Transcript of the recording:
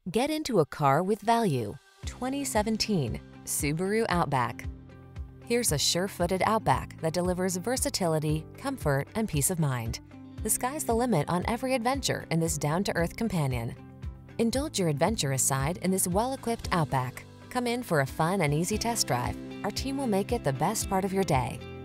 Get into a car with value. 2017 Subaru Outback. Here's a sure-footed Outback that delivers versatility, comfort, and peace of mind. The sky's the limit on every adventure in this down-to-earth companion. Indulge your adventurous side in this well-equipped Outback. Come in for a fun and easy test drive. Our team will make it the best part of your day.